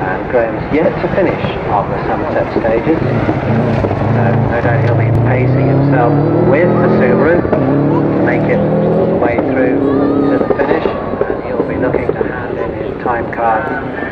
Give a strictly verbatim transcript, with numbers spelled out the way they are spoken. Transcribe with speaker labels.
Speaker 1: and Graham's yet to finish on the Somerset stages. So no doubt he'll be pacing himself with the Subaru to make it all the way through to the finish, and he'll be looking to hand in his time card